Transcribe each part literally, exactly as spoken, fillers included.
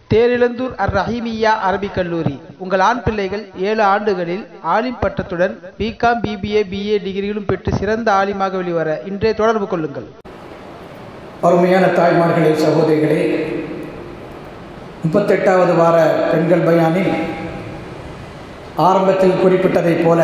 தேரிழந்தூர் அர் ரஹீமிய்யா அரபிக் கல்லூரி. உங்கள் ஆண் பிள்ளைகள் ஏழு ஆண்டுகளில் ஆலிம் பட்டத்துடன் பிகாம், பிபிஏ, பிஏ டிகிரிகளும் பெற்று சிறந்த ஆலிமாக வெளிவர இன்றே தொடர்பு கொள்ளுங்கள். அருமையான தாய்மார்களே, சகோதரிகளே, முப்பத்தெட்டாவது வார பெண்கள் பயானில் ஆரம்பத்தில் குறிப்பிட்டதைப் போல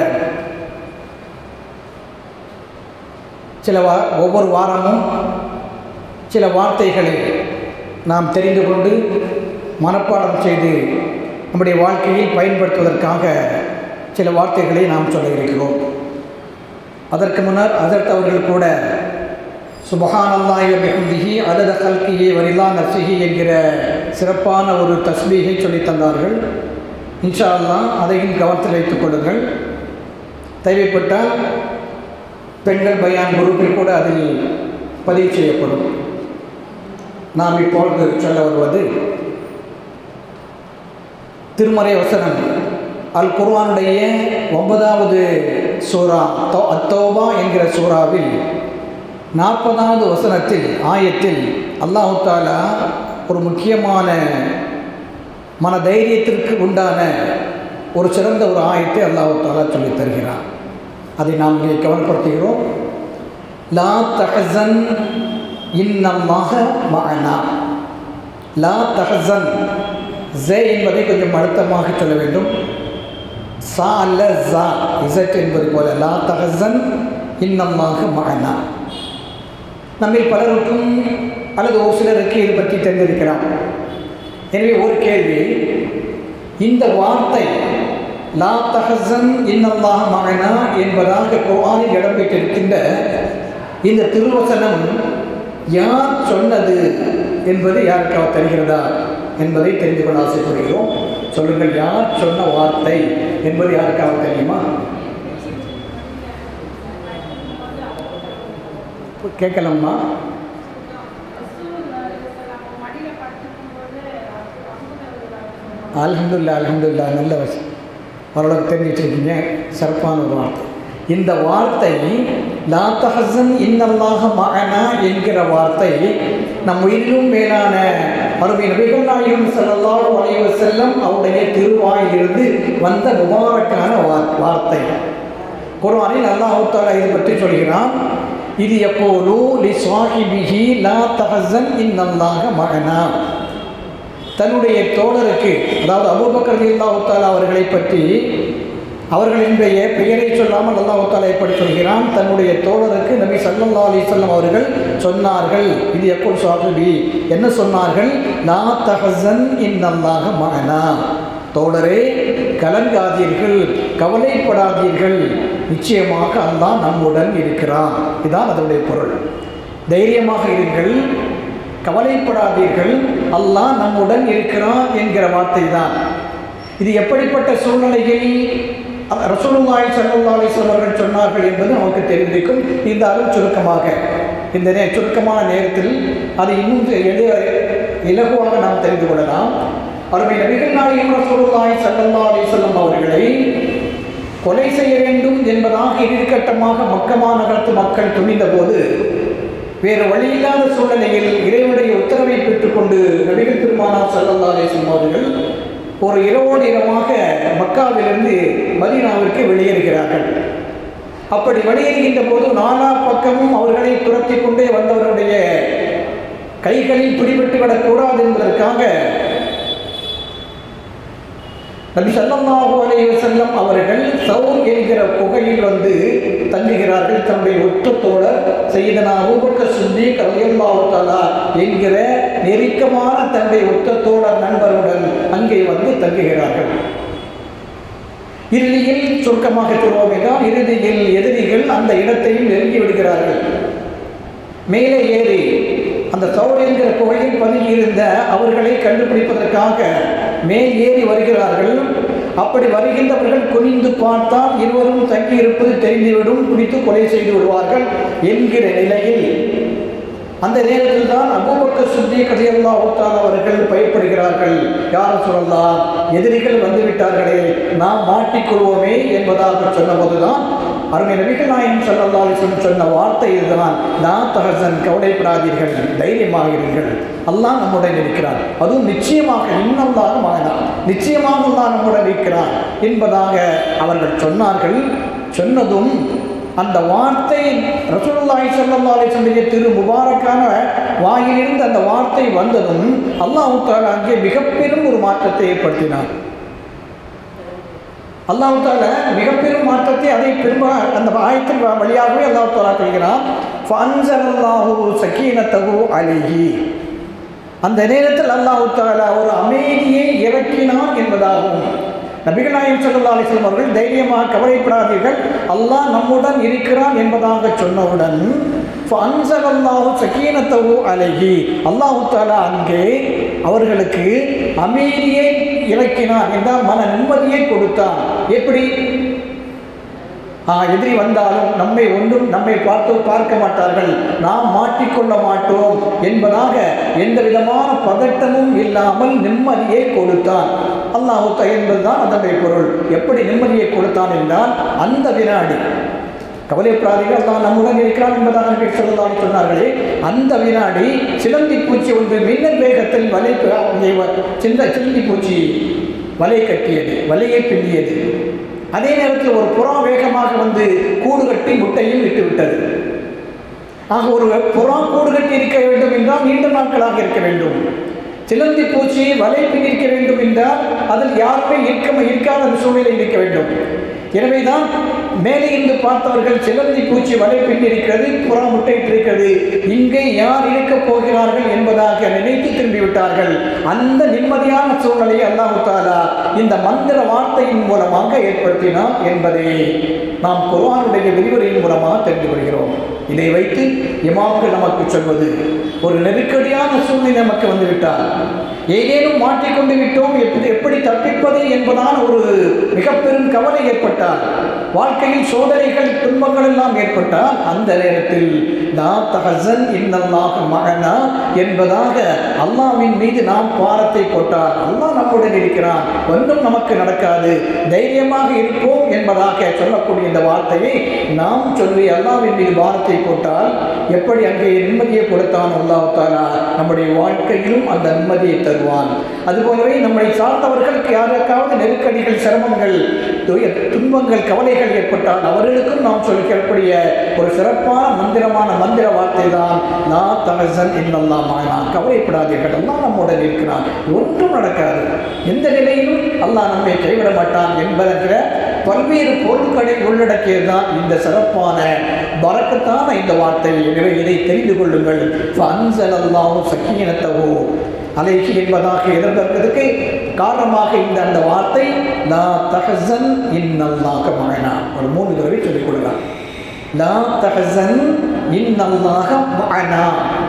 சில வா ஒவ்வொரு வாரமும் சில வார்த்தைகளை நாம் தெரிந்து கொண்டு மனப்பாடம் செய்து நம்முடைய வாழ்க்கையில் பயன்படுத்துவதற்காக சில வார்த்தைகளை நாம் சொல்ல இருக்கிறோம். அதற்கு முன்னர் அதற்கு அவர்கள் கூட சுபஹானல்லாஹி வ பிஹம்திஹி அதத கல்கிஹி வ ரிலா நஃப்ஸிஹி என்கிற சிறப்பான ஒரு தஸ்பீஹை சொல்லித் தந்தார்கள். இன்ஷா அல்லாஹ் அதையும் கவனத்தில் வைத்துக் கொள்ளுங்கள். தேவைப்பட்டால் பெண்கள் பயான் குரூப்பில் கூட அதில் பதிவு செய்யப்படும். நாம் இப்பொழுது சொல்ல வருவது திருமறை வசனம் அல் குர்ஆனுடைய ஒன்பதாவது சூரா அத்தௌபா என்கிற சூறாவில் நாற்பதாவது வசனத்தில் ஆயத்தில் அல்லாஹு தஆலா ஒரு முக்கியமான மன தைரியத்திற்கு உண்டான ஒரு சிறந்த ஒரு ஆயத்தை அல்லாஹு தஆலா சொல்லித் தருகிறார். அதை நாம் இங்கே கவனப்படுத்துகிறோம். லா தஹஸன் இன்னல்லாஹ மஅனா. லா தஹஸன் ஜே என்பதை கொஞ்சம் அழுத்தமாக சொல்ல வேண்டும். சா அல்ல ஜா இசட் என்பது போல லா தஹஸன் இன்னல்லாஹ மஅனா. நம்மில் பலருக்கும் அல்லது ஒரு சிலருக்கு இது பற்றி தெரிந்திருக்கலாம். எனவே ஒரு கேள்வி, இந்த வார்த்தை லா தஹஸன் இன்னல்லாஹ மஅனா என்பதாக குர்ஆனில் இடம்பெற்றிருக்கின்ற இந்த திருவசனம் யார் சொன்னது என்பது யாருக்காவது தெரிகிறதா என்பதை தெரிந்து கொள்ள ஆசைப்படுகிறோம். சொல்லுங்கள், யார் சொன்ன வார்த்தை என்பது யாருக்காவது தெரியுமா? கேட்கலாமா? அல்ஹம்துலில்லாஹ் அல்ஹம்துலில்லாஹ் நல்ல வசனம், ஓரளவுக்கு தெரிஞ்சிட்ருக்கீங்க. சிறப்பான ஒரு வார்த்தை. இந்த வார்த்தை லா தஹஸன் இன்னல்லாஹ மஅனா என்கிற வார்த்தை நம் உயிரிலும் மேலான அருமை நபிகள் நாயகம் ஸல்லல்லாஹு அலைஹி வஸல்லம் அவருடைய திருவாயிலிருந்து வந்த முபாரக்கான வார்த்தை. குர்ஆனில் அல்லாஹ் தஆலா இதை பற்றி சொல்கிறான். இது யகூலு லி ஸாஹிபிஹி லா தஹஸன் இன்னல்லாஹ மஅனா. தன்னுடைய தோழருக்கு, அதாவது அபூபக்கர் ரலியல்லாஹு தஆலா அவர்களை பற்றி அவர்களினுடைய பெயரை சொல்லாமல் அல்லாஹ் தஆலா எப்படி சொல்கிறான்? தன்னுடைய தோழருக்கு நபி ஸல்லல்லாஹு அலைஹி வஸல்லம் அவர்கள் சொன்னார்கள். இது யகூல் ஸாஹிபி, என்ன சொன்னார்கள்? லா தஹஸன் இன்னல்லாஹ மஅனா. தோழரே, கலங்காதீர்கள், கவலைப்படாதீர்கள், நிச்சயமாக அல்லாஹ் நம்முடன் இருக்கிறான். இதுதான் அதனுடைய பொருள். தைரியமாக இருங்கள், கவலைப்படாதீர்கள், அல்லாஹ் நம்முடன் இருக்கிறான் என்கிற வார்த்தை தான். இது எப்படிப்பட்ட சூழ்நிலையில் ரசூலுல்லாஹி ஸல்லல்லாஹு அலைஹி வஸல்லம் அவர்கள் சொன்னார்கள் என்பது நமக்கு தெரிந்திருக்கும். இருந்தாலும் சுருக்கமாக இந்த நே சுருக்கமான நேரத்தில் அதை இன்னும் எளிய இலகுவாக நாம் தெரிந்து கொள்ளலாம். அருமை நபிகள் நாயகம் ரசூலுல்லாஹி ஸல்லல்லாஹு அலைஹி வஸல்லம் அவர்களை கொலை செய்ய வேண்டும் என்பதாக இறுதிக்கட்டமாக மக்கமா நகரத்து மக்கள் துணிந்த போது வேறு வழியில்லாத சூழ்நிலையில் இறைவனுடைய உத்தரவை பெற்றுக்கொண்டு நபிகள் பெருமானார் ஸல்லல்லாஹு அலைஹி வஸல்லம் அவர்கள் ஒரு இரவோடு இரவாக மக்காவிலிருந்து மதீனாவிற்கு வெளியேறுகிறார்கள். அப்படி வெளியேறுகின்ற போது நாலா பக்கமும் அவர்களை துரத்தி கொண்டே வந்தவருடைய கைகளில் பிடிபட்டு விடக்கூடாது என்பதற்காக நபி ஸல்லல்லாஹு அலைஹி வஸல்லம் அவர்கள் சௌர் என்கிற குகையில் வந்து தங்குகிறார்கள். தன்னுடைய ஒற்ற தோழர் சையதனா அபூபக்கர் சித்தீக் ரலியல்லாஹு தஆலா என்கிற நெருக்கமான தன்னுடைய ஒற்ற தோழர் நண்பருடன் அங்கே வந்து தங்குகிறார்கள். இறுதியில் சுருக்கமாக சொல்வோம் என்றால், இறுதியில் எதிரிகள் அந்த இடத்தையும் நெருங்கி விடுகிறார்கள். மேலே ஏறி அந்த சௌர் என்கிற குகையில் பதுங்கியிருந்த அவர்களை கண்டுபிடிப்பதற்காக மேல் ஏறி வருகிறார்கள். அப்படி வருகின்றவர்கள் குனிந்து பார்த்தால் இருவரும் தங்கியிருப்பது தெரிந்துவிடும், பிடித்து கொலை செய்து விடுவார்கள் என்கிற நிலையில் அந்த நேரத்தில் தான் அபூபக்கர் சித்தீக் ரலியல்லாஹு தஆலா அவர்கள் பயப்படுகிறார்கள். யார் சொல்லலாம், எதிரிகள் வந்துவிட்டார்களே, நாம் மாட்டிக்கொள்வோமே என்பதாக சொன்னபோதுதான் அருமை நபிகள் நாயகம் ஸல்லல்லாஹு அலைஹி வஸல்லம் சொன்ன வார்த்தை இதுதான், லா தஹஸன், கவலைப்படாதீர்கள், தைரியமாக இருங்கள், அல்லாஹ் நம்முடன் இருக்கிறார். அதுவும் நிச்சயமாக இன்னல்லாஹு மஅனா, நிச்சயமாக அல்லாஹ் நம்முடன் இருக்கிறார் என்பதாக அவர்கள் சொன்னார்கள். சொன்னதும் அந்த வார்த்தை ரசூலுல்லாஹி ஸல்லல்லாஹு அலைஹி வஸல்லம் திரு முபாரக்கான வாயிலிருந்து அந்த வார்த்தை வந்ததும் அல்லாஹ் தஆலா அங்கே மிகப்பெரும் ஒரு மாற்றத்தை ஏற்படுத்தினார். அல்லாஹ் தஆலா மிகப்பெரும் மாற்றத்தை அதை பெரும் அந்த ஆயத்தின் வழியாகவே அல்லாஹ் தஆலா சொல்கிறார், ஃபஅன்ஸலல்லாஹு ஸகீனத்தஹு அலைஹி. அந்த நேரத்தில் அல்லாஹ் தஆலா ஒரு அமைதியை இறக்கினான் என்பதாகும். நபிகள் நாயகம் ஸல்லல்லாஹு அலைஹி வஸல்லம் அவர்கள் தைரியமாக கவலைப்படாதீர்கள், அல்லாஹ் நம்முடன் இருக்கிறான் என்பதாக சொன்னவுடன் ஃபஅன்ஸலல்லாஹு ஸகீனத்தஹு அலைஹி, அல்லாஹ் தஆலா அங்கே அவர்களுக்கு அமைதியை இறக்கினான் என்றால் மன நிம்மதியை கொடுத்தான். எப்படி? எதிரி வந்தாலும் நம்மை ஒன்றும் நம்மை பார்த்து பார்க்க மாட்டார்கள், நாம் மாட்டிக்கொள்ள மாட்டோம் என்பதாக எந்த விதமான பதட்டமும் இல்லாமல் நிம்மதியை கொடுத்தான் அல்லாஹ் என்பதுதான் அதனுடைய பொருள். எப்படி நிம்மதியை கொடுத்தான் என்றால், அந்த வினாடி கவலைப்படாதீர்கள், அல்லாஹ் நம்முடன் இருக்கிறான் என்பதாக நபி ஸல்லல்லாஹு அலைஹி சொன்னார்களே, அந்த வினாடி சிலந்தி பூச்சி ஒன்று மின்னல் வேகத்தில் வலை சிந்த சிலந்தி பூச்சி வலை கட்டியது, வலையை பின்னியது. அதே நேரத்தில் ஒரு புறா வேகமாக வந்து கூடு கட்டி முட்டையும் விட்டுவிட்டது. ஆக ஒரு புறா கூடு கட்டி இருக்க வேண்டும் என்றால் நீண்ட நாட்களாக இருக்க வேண்டும். சிலந்தி பூச்சி வலை பின்னிருக்க வேண்டும் என்றால் அதில் யாருமே இருக்க இருக்காத சூழ்நிலை இருக்க வேண்டும். எனவேதான் மேலே இருந்து பார்த்தவர்கள் சிலந்தி பூச்சி வலை பின்னிருக்கிறது, புறா முட்டையிட்டிருக்கிறது, இங்கே யார் இருக்கப் போகிறார்கள் என்பதாக நினைத்து திரும்பிவிட்டார்கள். அந்த நிம்மதியான சூழ்நிலையை அல்லாஹ் தஆலா இந்த மந்திர வார்த்தையின் மூலமாக ஏற்படுத்தினார் என்பதை நாம் குர்ஆனுடைய விரிவுரையின் மூலமாக தெரிந்து கொள்கிறோம். இதை வைத்து இமாம்கள் நமக்கு சொல்வது, ஒரு நெருக்கடியான சூழ்நிலை நமக்கு வந்துவிட்டால், ஏதேனும் மாற்றிக்கொண்டு விட்டோம், எப்படி எப்படி தப்பிப்பது என்பதான ஒரு மிக பெரும் கவலை ஏற்பட்டால், வாழ்க்கையில் சோதனைகள் துன்பங்கள் எல்லாம் ஏற்பட்டால், அந்த நேரத்தில் லா தஹஸன் இன்னல்லாஹு மஅனா என்பதாக அல்லாஹ்வின் மீது நாம் பாரத்தை போட்டால், அல்லாஹ் நம்முடன் இருக்கிறான், ஒன்றும் நமக்கு நடக்காது, தைரியமாக இருப்போம் என்பதாக சொல்லக்கூடிய இந்த வார்த்தையை நாம் சொல்லி அல்லாஹ்வின் மீது பாரத்தை போட்டால், எப்படி அங்கே நிம்மதியை கொடுத்தான் அல்லாஹ் தஆலா, நம்முடைய வாழ்க்கையிலும் அந்த நிம்மதியை தருவான். அதுபோலவே நம்மை சார்ந்தவர்களுக்கு யாருக்காவது நெருக்கடிகள், சிரமங்கள், துன்பங்கள், கவலைகள் ஏற்பட்டால் அவர்களுக்கும் நாம் சொல்லிக்கக்கூடிய ஒரு சிறப்பான மந்திரமான மந்திர வார்த்தை தான் லா தஹஸன் இன்னல்லாஹு மஅனா, கவலைப்படாதீர்கள், அல்லாஹ் நம்முடன் இருக்கிறான், ஒன்றும் நடக்காது, எந்த நிலையிலும் அல்லாஹ் நம்மை கைவிட மாட்டான் என்பதற்கிற பல்வேறு பொருட்களை உள்ளடக்கியது தான் இந்த சிறப்பான பரக்கத்தான இந்த வார்த்தை. எனவே இதை தெரிந்து கொள்ளுங்கள். ஃபஅன்ஸலல்லாஹு ஸகீனத்தஹு அலைஹி என்பதாக எதிர்பார்ப்பதற்கு காரணமாக இந்த அந்த வார்த்தை லா தஹஸன் இன்னல்லாஹு மஅனா ஒரு மூன்று தடவை சொல்லிக் கொள்ளலாம். லா தஹஸன் இன்னல்லாஹு மஅனா,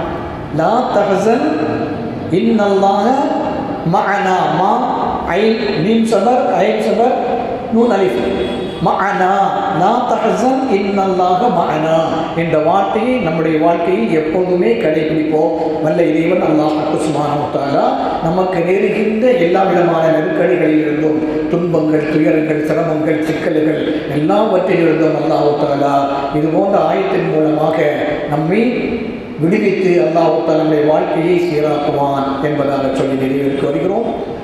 லா தஹஸன் இன்னல்லாஹு மஅனா, மா ஐன் மீம் சபர் ஐன் சபர் நூன் அலிஃப், மஅனா, லா தஹஸன் இன்னல்லாஹு மஅனா என்ற வார்த்தையை நம்முடைய வாழ்க்கையில் எப்போதுமே கடைபிடிப்போம். வல்ல இறைவன் அல்லாஹ் சுப்ஹானஹு வ தஆலா நமக்கு நேருகின்ற எல்லா விதமான நெருக்கடிகளிலிருந்தும், துன்பங்கள், துயரங்கள், சிரமங்கள், சிக்கல்கள் எல்லாவற்றிலிருந்தும் அல்லாஹ் தஆலா இது போன்ற ஆயத்தின் மூலமாக நம்மை விடுவித்து அல்லாஹ் தஆலா நம்முடைய வாழ்க்கையை சீராக்குவான் என்பதாக சொல்லி நிறைவேற்றி வருகிறோம்.